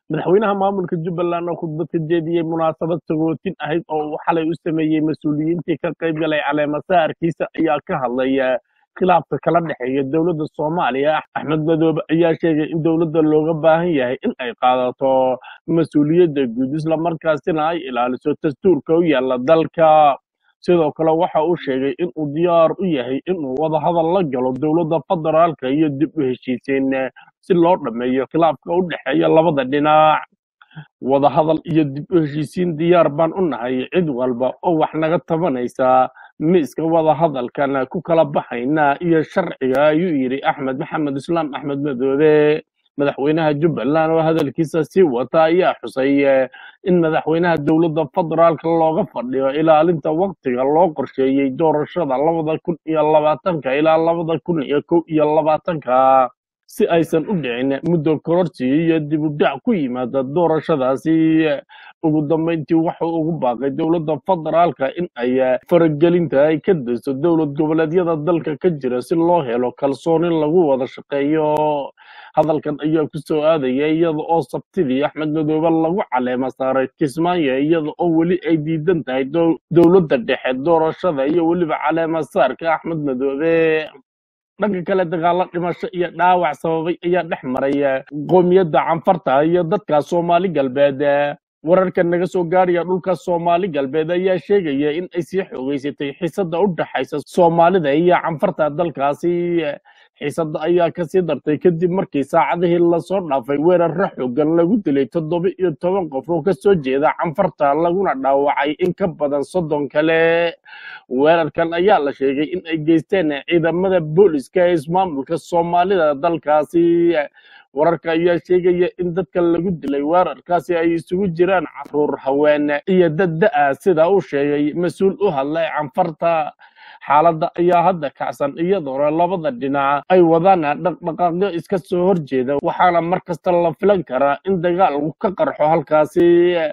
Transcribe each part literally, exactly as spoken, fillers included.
madaxweynaha maamulka Jubbaland oo khudbad ka jeediyay munaasabad sagootin ahayd oo uu xalay u sameeyey mas'uuliyiintii ka qayb galay caleemasaarkiisa ayaa ka hadlaya khilaafka kala dhexeeya dowladda Soomaaliya. Axmed Madoobe ayaa sheegay in dowladda looga baahan yahay in ay qaadato mas'uuliyadda guud isla markaasina ay ilaaliso dastuurka u yaalla dalka. Sidoo kale waxa uu sheegay in uu diyaar u yahay in uu wada hadal la galo dowladda federaalka iyo dib u heshiisiin si loo dhameeyo khilaafka u dhexeeya labada dhinac. Wada hadal iyo dib u heshiisiin diyaar baan u nahay cid walba oo wax naga tabanaysa miiska wada hadalkan ku kala baxayna iyo sharciga ayuu yidhi Axmed Maxamed Islaam Axmed Madoobe. madaxweynaha Jubbaland oo hadalkiisa sii wata ayaa xusay eh, in madaxweynaha dowladda federaalka looga fadhiyo ilaalinta waqtiga loo qorsheeyey doorashada labada kun iyo labaatanka ilaa labada kun iyo kow iyo labaatanka si aysan u dhicin muddo kororsi iyo dib u dhac ku yimaada doorashadaasi. Ugu dambeyntii wuxuu ugu baaqay dowladda federaalka in ay eh, faragelinta ay ka dayso dowlad goboleedyada dalka ka jira si loo helo kalsooni lagu wada shaqeeyo. hadalkan ayaa ku soo aadaya iyada oo sabtidii Axmed Madoobe lagu caleema saaray Kismaayo iyada oo weli ay diidan tahay dow- dowladda dhexe doorashada iyo weliba caleema saarka Axmed Madoobe. dhanka kale dagaalo dhimasho iyo dhaawac sababay ayaa dhex maraya qoomiyadda canfarta iyo dadka Soomaali galbeed. wararka naga soo gaaraya dhulka Soomaali galbeed ayaa sheegaya in ay sii xoogeysatay xiisada u dhaxaysa Soomaalida iyo canfarta dalkaasi. xiisada ayaa ka sii dartay kadib markii saacadihii lasoo dhaafay weerar xooggan lagu dilay toddoba iyo toban qof oo ka soo jeeda canfarta laguna dhaawacay in ka badan soddon kale. weerarkan ayaa la sheegay in ay geysteen ciidamada booliska ee ismaamulka Soomaalida dalkaasi. wararka ayaa sheegaya in dadka lagu dilay weerarkaasi ay isugu jiraan caruur, haween iyo dad da' sida uu sheegay mas-uul u hadlay canfarta. xaaladda ayaa hadda kacsan iyadoona labada dhinac ay wadaan dhaqdhaqaaqyo iska soo horjeeda waxaana mar kasta la filan karaa in dagaalku ka qarxo halkaasi.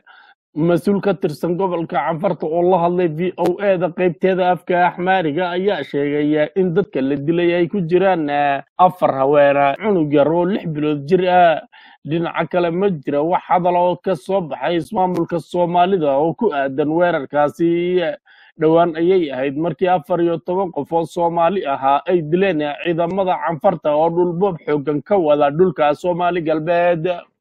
mas-uul ka tirsan gobolka canfarta oo la hadlay v o a da qaybteeda afka axmaariga ayaa sheegay in dadka la dilay ay ku jiraan eh, afar haweena cunug yar oo lix bilood jir ah. dhinaca kale ma jira wax hadal oo ka soo baxay ismaamulka Soomaalida oo ku aadan weerarkaasi. dhowaan ayay ahayd markii afar iyo toban qof oo Soomaali ahaa ay dileen ciidamada canfarta oo dhulboob xooggan ka wada dhulka Soomaali galbeed.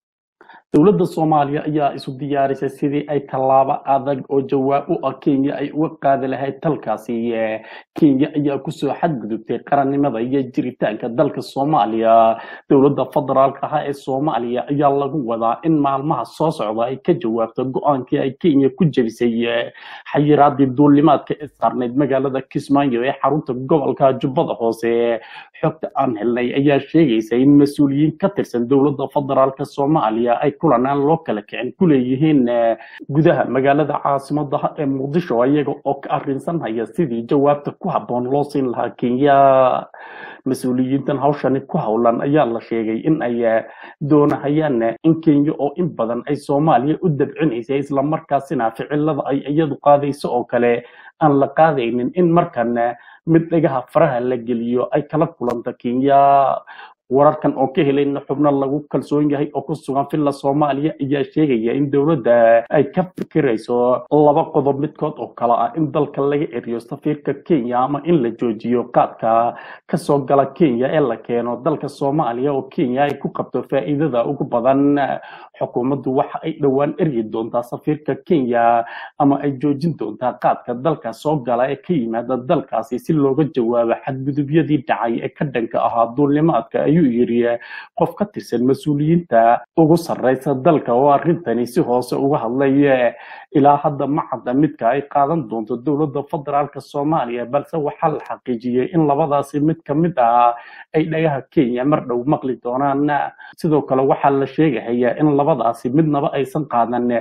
dowladda Soomaaliya ayaa isu diyaarisay sidii ay tallaabo adag oo jawaab u ah Kenya ay uga qaadi lahayd dalkaasi. Eh, Kenya ayaa ku soo xadgudubtay qarannimada iyo jiritaanka dalka Soomaaliya. dowladda federaalka ah ee Soomaaliya ayaa lagu wadaa in maalmaha soo socda ay ka jawaabto go'aankii ay Kenya ku jebisay eh, xayiraadii duulimaadka ee saarneyd magaalada Kismaayo ee xarunta gobolka Jubbada Hoose. xogta aan helnay ayaa sheegaysa in mas-uuliyiin ka tirsan dowladda federaalka Soomaaliya ay kulan aan loo kala kicin ku leeyihiin eh, gudaha magaalada caasimadda ah ee Muqdisho iyaga oo ka arrinsanaya sidii jawaabta ku habboon loo siin lahaa Kenya. mas-uuliyiintan hawshani ku howlan ayaa la sheegay in ay eh, doonahayaan eh, in Kenya oo in badan ay Soomaaliya u dabcinaysa isla markaasina ficilada ay iyadu qaadayso oo kale aan la qaadaynin in markan eh, mid dhagaha faraha la geliyo ay kala kulanta Kenya. wararkan oo ka helayna xubno lagu kalsoon yahay oo ku sugan filla Soomaaliya ayaa sheegaya in dowladda ay ka fikirayso laba qodob midkood oo kala ah in dalka laga eriyo safiirka Kenya ama in la joojiyo qaadka ka soo gala Kenya ee la keeno dalka Soomaaliya oo Kenya ay ku qabto faa'iidada ugu badan. xukuumaddu waxa ay dhowaan eryi doontaa safiirka Kenya ama ay joojin doontaa qaadka dalka soo gala ee ka yimaada dalkaasi si looga jawaabo xadgudubyadii dhacay ee ka dhanka ahaa duulimaadka ayuu yiri qof ka tirsan mas-uuliyiinta ugu sarreysa dalka oo arrintani si hoose uga hadlay. ilaa hadda ma cadda midka ay qaadan doonto dowladda federaalka Soomaaliya balse waxaa la xaqiijiyey in labadaasi mid ka mid ah ay dhagaha Kenya mar dhow maqli doonaan. sidoo kale waxaa la sheegayaa in labadaasi midnaba aysan qaadan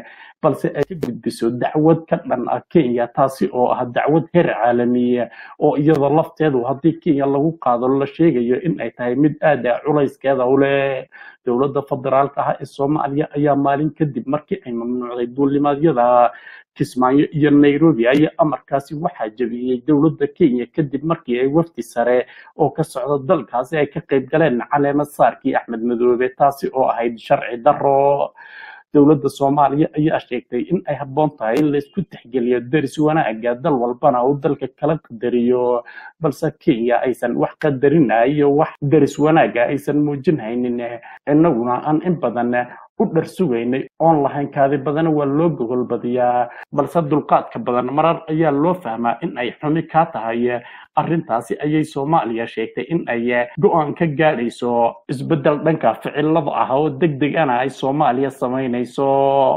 balse ay ka gudbiso dacwad ka dhan ah kenya taasi oo ah dacwad heer caalamiya oo iyada lafteedu haddii kenya lagu qaado la sheegayo in ay tahay mid aad ah culayskeeda u leh dowladda federaalka ah ee soomaaliya ayaa maalin kadib markii ay mamnuucday duulimaadyada kismaayo iyo nairobi ayaa amarkaasi waxaa jebiyey dowladda kenya kadib markii ay wafdi sare oo ka socda dalkaasi ay ka qayb galeen caleema saarkii axmed madoobe taasi oo ahayd sharci darro dowladda soomaaliya ayaa sheegtay in ay habboon tahay in laysku tixgeliyo deris wanaaga dal walbana uu dalka kala qadariyo balse kenya aysan wax qadarinayo wax deris wanaaga aysan muujinhaynin innaguna aan in badan u dhar sugaynay oon lahayn kaadi badana waa loo gogol badiyaa balse dulqaadka badan marar ayaa loo fahmaa in ay xumi kaa tahay arrintaasi ayay soomaaliya sheegtay in ay go-aan ka gaadhayso isbeddel dhanka ficilada ah oo deg deg ana ay soomaaliya samaynayso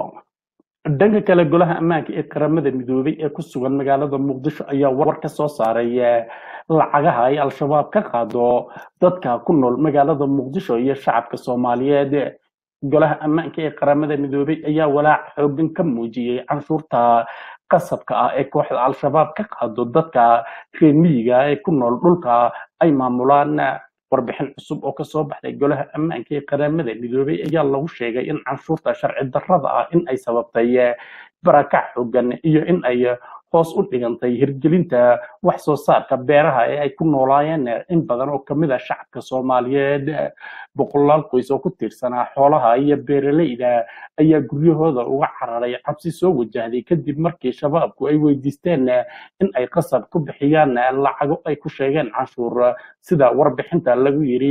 dhanka kale golaha ammaanka ee qaramada midoobay ee ku sugan magaalada muqdisho ayaa war ka soo saaray lacagaha ay al-shabaab ka qaado dadka ku nool magaalada muqdisho iyo shacabka soomaaliyeed golaha ammaanka ee qaramada midoobay ayaa walaac xoogan ka muujiyey canshuurta qasabka ah ee kooxda al-shabaab ka qaado dadka reer miyiga ee ku nool dhulka ay maamulaan warbixin cusub oo kasoo baxday golaha ammaanka ee qaramada midoobay ayaa lagu sheegay in canshuurta sharci darrada ah in ay sababtay barakac xoogan iyo in ay hoos u dhigantay hirgelinta wax soo saarka beeraha ee ay ku noolaayeen in badan oo kamid ah shacabka soomaaliyeed boqolaal qoys oo ku tiirsanaa xoolaha iyo beeraleyda ayaa guryahooda uga cararay cabsi soo wajahday kadib markii shabaabku ay weydiisteen in ay qasab ku bixiyaan lacago ay ku sheegeen canshuur sida warbixinta lagu yiri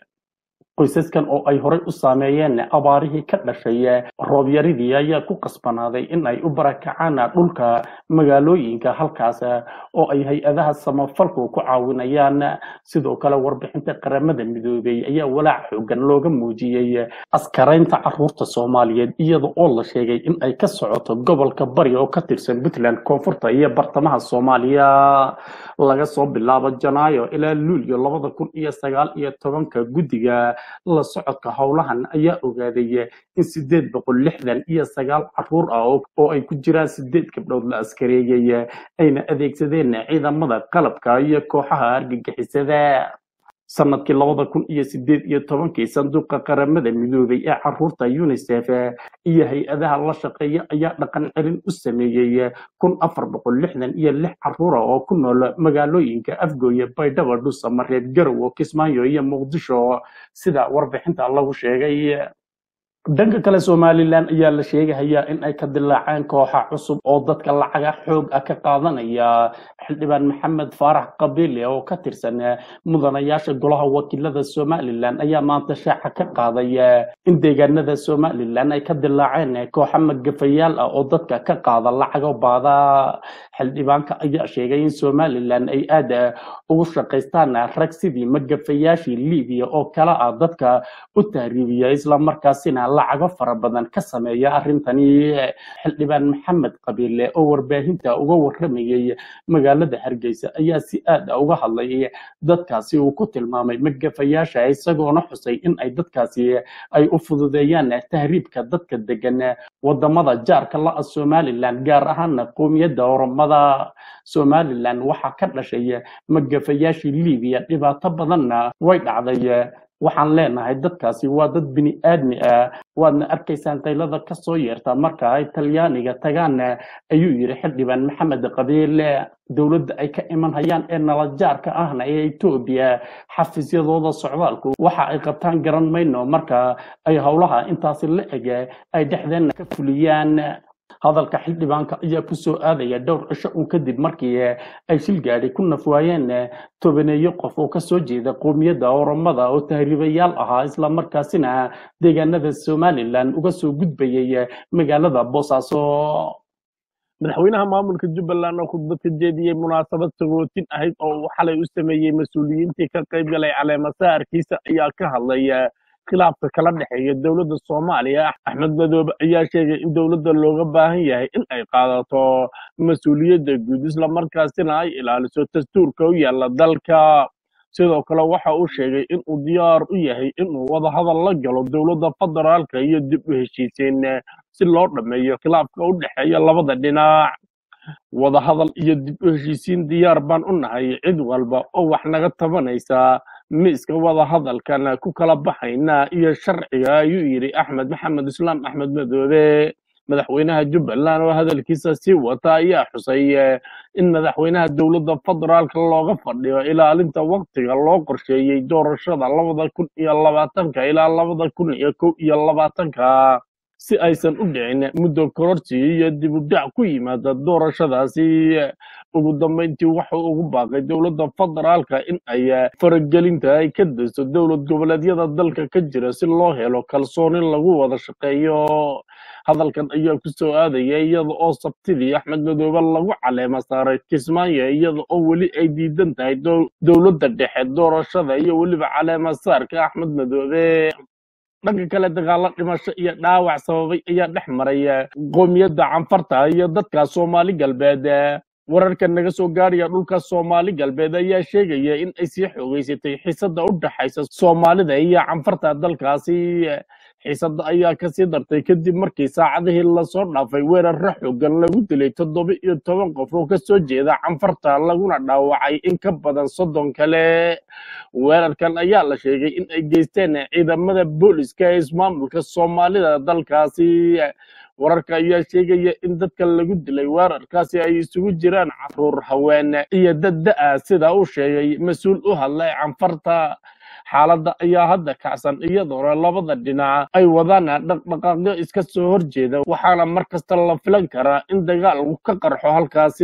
qoysaskan oo ay horey u saameeyeen abaarihii ka dhashay roob yaridii ayaa ku qasbanaaday in ay u barakacaan dhulka magaalooyinka halkaas oo ay hay-adaha samafalku ku caawinayaan sidoo kale warbixinta qaramada midoobay ayaa walaac xoogan looga muujiyey askaraynta caruurta soomaaliyeed iyada oo la sheegay in ay ka socoto gobolka bari oo ka tirsan puntland koonfurta iyo bartamaha soomaaliya laga soo bilaabo janaayo ilaa luulyo labada kun iyo sagaal iyo tobanka guddiga la socodka howlahan ayaa ogaaday in sideed boqol lixdan iyo sagaal caruur ah oo ay ku jiraan sideed gabdhood la askareeyey ayna adeegsadeen ciidamada qalabka iyo kooxaha argagixisada sanadkii labada kun iyo sideed iyo tobankii sanduuqa qaramada midoobay ee caruurta unicef iyo hay-adaha la shaqeeya ayaa dhaqan celin u sameeyey kun afar boqol lixdan iyo lix caruura oo ku nool magaalooyinka afgooye baydhabo dhuusamareeb garow kismaayo iyo muqdisho sida warbixinta lagu sheegay dhanka kale somalilan ayaa la sheegayaa in ay ka dilaaceen kooxa cusub oo dadka lacaga xoog ah ka qaadanaya xildhibaan maxamed faarax qabiile oo ka tirsan mudanayaasha golaha wakiilada somalilan ayaa maanta shaaca ka qaaday in deegaanada somalilan ay ka dilaaceen kooxa magafayaal ah oo dadka ka qaada lacago baada xildhibaanka ayaa sheegay in somalilan ay aad ugu shaqaystaan rag sidii magafayaashii liibiya oo kala ah dadka u tahriibiya isla markaasina lacago fara badan ka sameeya arrintani xildhibaan maxamed qabiile oo warbaahinta uga waramayay magaalada hargeysa ayaa si aad ah uga hadlay dadkaasi uu ku tilmaamay magafayaasha isagoona xusay in ay dadkaasi ay u fududeeyaan tahriibka dadka degan wadamada jaarka la ah somalilan gaar ahaan qowmiyadda oromada somalilan waxaa ka dhashay magafayaashii liibiya dhibaato badanna way dhacday waxaan leenahay dadkaasi waa dad bini aadmi ah waadna arkaysaan qaylada ka soo yeerta marka ay talyaaniga tagaan ayuu yiri xildhibaan maxamed qabiile dowladda ay ka iman hayaan ee nalajaarka ahna ee Itoobiya xafiisyadooda socdaalku waxa ay qabtaan garan mayno marka ay howlaha intaasi la eg ay dhexdeena ka fuliyaan hadalka xildhibaanka ayaa ku soo aadaya dhowr cisho uu kadib markii ay shil gaadhi ku nafwaayeen tobaneeyo qof oo ka soo jeeda qowmiyadda oromada oo tahriibayaal ahaa isla markaasina deegaanada somalilan uga soo gudbayay magaalada boosaaso madaxweynaha maamulka jubbaland oo khudbad ka jeediyey munaasabad sagootin ahayd oo xalay u sameeyey mas-uuliyiintii ka qayb galay caleemasaarkiisa ayaa ka hadlaya khilaafka kala dhexeeya dowladda soomaaliya axmed madoobe ayaa sheegay in dowladda looga baahan yahay in ay qaadato mas-uuliyadda guud isla markaasina ay ilaaliso dastuurka u yaala dalka sidoo kale waxa uu sheegay in uu diyaar u yahay inuu wadahadal la galo dowladda federaalka iyo dib u heshiisiin si loo dhammeeyo khilaafka u dhexeeya labada dhinac. wadahadal iyo dib u heshiisiin diyaar baan u nahay cid walba oo wax naga tabanaysa miiska wadahadalkan ku kala baxayna iyo sharciga, ayuu yidhi axmed maxamed islaam axmed madoobe. madaxweynaha jubbaland oo hadalkiisa sii wata ayaa xusay eh, in madaxweynaha dowladda federaalka looga fadhiyo ilaalinta waqtiga loo qorsheeyey doorashada labada kun iyo labaatanka ilaa labada kun iyo kow iyo labaatanka si aysan u dhicin muddo kororsi iyo dib u dhac ku yimaada doorashadaasi. ugu dambeyntii wuxuu ugu baaqay dowladda federaalka in ay eh, faragelinta ay ka dayso dowlad goboleedyada dalka ka jira si loo helo kalsooni lagu wada shaqeeyo. hadalkan ayaa ku soo aadaya iyada oo sabtidii axmed madoobe lagu caleema saaray kismaayo, iyada oo weli ay diidan tahay dow- dowladda dhexe doorashada iyo weliba caleema saarka axmed madoobe. dhanka kale dagaalo dhimasho iyo dhaawac sababay ayaa dhex maraya qoomiyadda canfarta iyo dadka soomaali galbeed. wararka naga soo gaaraya dhulka soomaali galbeed ayaa sheegaya in ay sii xoogeysatay xiisada u dhaxaysa soomaalida iyo canfarta dalkaasi. xiisada ayaa kasii dartay kadib markii saacadihii lasoo dhaafay weeraro xoogan lagu dilay toddoba iyo toban qof oo kasoo jeeda canfarta laguna dhaawacay in ka badan soddon kale. weerarkan ayaa la sheegay in ay geysteen ciidamada booliska ee ismaamulka soomaalida dalkaasi. wararka ayaa sheegaya in dadka lagu dilay weerarkaasi ay isugu jiraan caruur, haween iyo dad da-a, sida uu sheegay mas-uul u hadlay canfarta. xaaladda ayaa hadda kacsan iyadoona labada dhinac ay wadaan dhaqdhaqaaqyo iska soo horjeeda, waxaana mar kasta la filan karaa in dagaal uu ka qarxo halkaasi.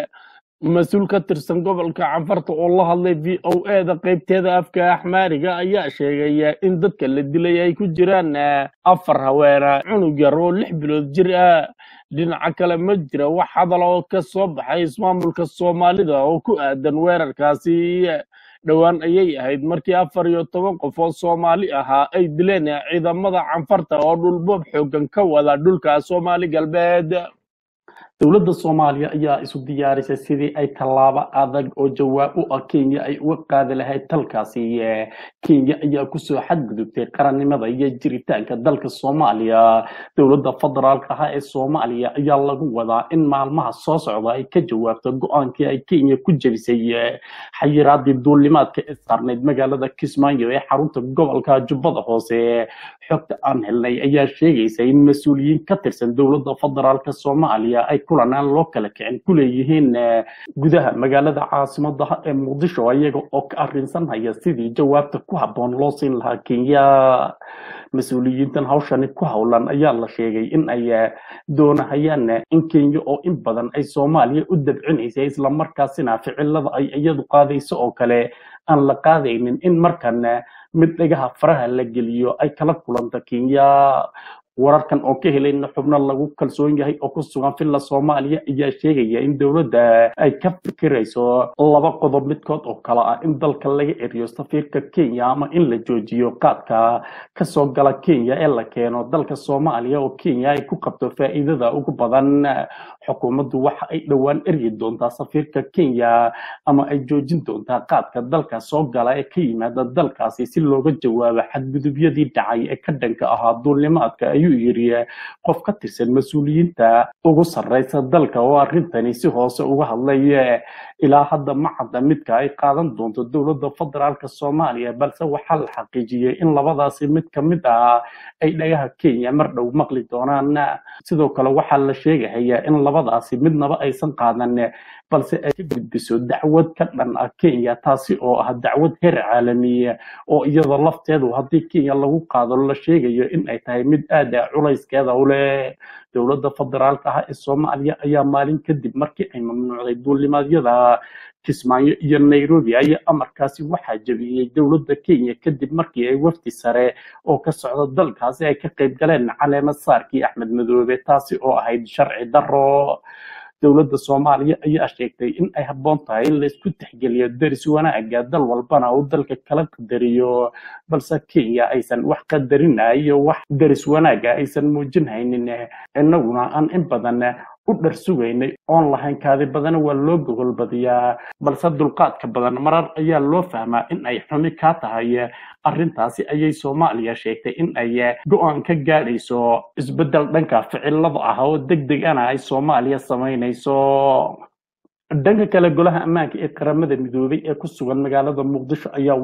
mas-uul ka tirsan gobolka canfarta oo la hadlay v o e da qaybteeda afka axmaariga ayaa sheegay in dadka la dilay ay ku jiraan eh, afar haweena cunug yar oo lix bilood jir ah. dhinaca kale ma jira wax hadal oo ka soo baxay ismaamulka soomaalida oo ku aadan weerarkaasi. dhowaan ayay ahayd markii afar iyo toban qof oo soomaali ahaa ay dileen ciidamada canfarta oo dhulboob xoogan ka wada dhulka soomaali galbeed. dowladda soomaaliya ayaa isu diyaarisay sidii ay tallaabo adag oo jawaab u ah kenya ay uga qaadi lahayd dalkaasi. Eh, kenya ayaa kusoo xadgudubtay qarannimada iyo jiritaanka dalka soomaaliya. dowladda federaalka ah ee soomaaliya ayaa lagu wadaa in maalmaha soo socda ay ka jawaabto go-aankii ay kenya ku jebisay eh, xayiraadii duulimaadka ee saarneyd magaalada kismaayo ee xarunta gobolka jubbada hoose. xogta aan helnay ayaa sheegaysa in mas-uuliyiin ka tirsan dowladda federaalka soomaaliya ay kulan aan loo kala kicin ku leeyihiin eh, gudaha magaalada caasimada ee muqdisho, iyaga oo ka arrinsanaya sidii jawaabta ku habboon loo siin lahaa kenya. mas-uuliyiintan hawshani ku howlan ayaa la sheegay in ay eh, doonahayaan eh, in kenya oo in badan ay soomaaliya u dabcinaysa islamarkaasina ficilada ay iyadu qaadayso oo kale aan la qaadaynin in markan eh, mid dhagaha faraha la geliyo ay kala kulanta kenya. wararkan oo ka helayna xubno lagu kalsoon yahay oo ku sugan filla soomaaliya ayaa sheegaya in dowladda ay ka fikirayso laba qodob midkood oo kale ah in dalka laga eriyo safiirka kenya ama in la joojiyo qaadka kasoo gala kenya ee la keeno dalka soomaaliya oo kenya ay ku qabto faa'iidada ugu badan. xukuumaddu waxa ay dhowaan eryi doontaa safiirka kenya ama ay joojin doontaa qaadka dalka soo gala ee ka yimaada dalkaasi si looga jawaabo xadgudubyadii dhacay ee ka dhanka ahaa duulimaadka, ayuu yiri qof ka tirsan mas-uuliyiinta ugu sarreysa dalka oo arrintani si hoose uga hadlay. ilaa hadda ma cadda midka ay qaadan doonto dowladda federaalka soomaaliya, balse waxaa la xaqiijiyey in labadaasi mid ka mid ah ay dhagaha kenya mar dhow maqli doonaan. sidoo kale waxaa la sheegayaa in labadaasi midnaba aysan qaadan balse ay ka gudbiso dacwad ka dhan ah kenya, taasi oo ah dacwad heer caalamiya oo iyada lafteedu haddii kenya lagu qaado la sheegayo in ay tahay mid aad ah culayskeeda u leh. dowladda federaalka ah ee soomaaliya ayaa maalin kadib markii ay mamnuucday duulimaadyada kismaayo iyo nairobi ayaa amarkaasi waxaa jebiyey dowladda kenya kadib markii ay wafdi sare oo ka socda dalkaasi ay ka qayb galeen caleema saarkii axmed madoobe, taasi oo ahayd sharci darro. dowladda soomaaliya ayaa sheegtay in ay habboon tahay in laysku tixgeliyo deris wanaaga dal walbana uu dalka kala qadariyo, balse kenya aysan wax qadarinayo wax deris wanaaga aysan muujinhaynin, innaguna aan in badan u dhar sugaynay oon lahayn kaadi badan waa loo gogol badiyaa balse dulqaadka badan marar ayaa loo fahmaa in ay xumi ka tahay arrintaasi ayay Soomaaliya sheegtay in ay go'aan ka gaadhayso isbedel dhanka ficilada ah oo degdeg ah ay Soomaaliya sameynayso dhanka kale golaha ammaanka ee qaramada midoobay ee ku sugan magaalada Muqdisho ayaa